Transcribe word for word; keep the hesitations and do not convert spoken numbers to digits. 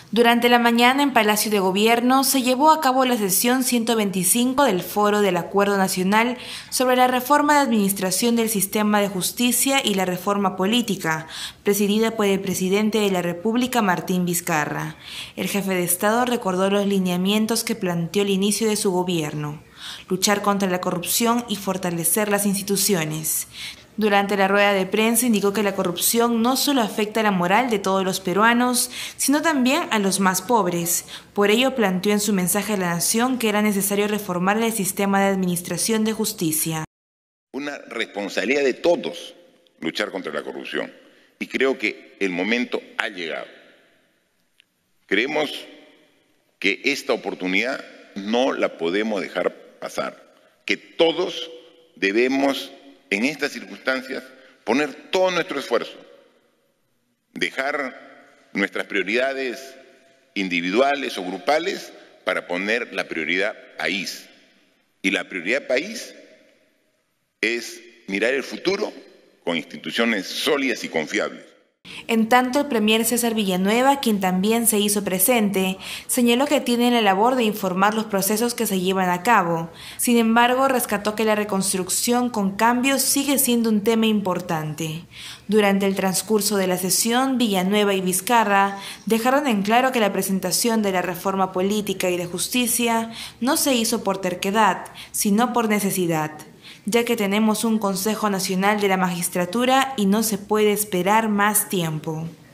Durante la mañana en Palacio de Gobierno se llevó a cabo la sesión ciento veinticinco del Foro del Acuerdo Nacional sobre la reforma de administración del sistema de justicia y la reforma política, presidida por el presidente de la República, Martín Vizcarra. El jefe de Estado recordó los lineamientos que planteó al inicio de su gobierno: luchar contra la corrupción y fortalecer las instituciones. Durante la rueda de prensa indicó que la corrupción no solo afecta a la moral de todos los peruanos, sino también a los más pobres. Por ello planteó en su mensaje a la nación que era necesario reformar el sistema de administración de justicia. Una responsabilidad de todos luchar contra la corrupción, y creo que el momento ha llegado. Creemos que esta oportunidad no la podemos dejar pasar, que todos debemos en estas circunstancias poner todo nuestro esfuerzo, dejar nuestras prioridades individuales o grupales para poner la prioridad país. Y la prioridad país es mirar el futuro con instituciones sólidas y confiables. En tanto, el premier César Villanueva, quien también se hizo presente, señaló que tiene la labor de informar los procesos que se llevan a cabo. Sin embargo, rescató que la reconstrucción con cambios sigue siendo un tema importante. Durante el transcurso de la sesión, Villanueva y Vizcarra dejaron en claro que la presentación de la reforma política y de justicia no se hizo por terquedad, sino por necesidad, ya que tenemos un Consejo Nacional de la Magistratura y no se puede esperar más tiempo.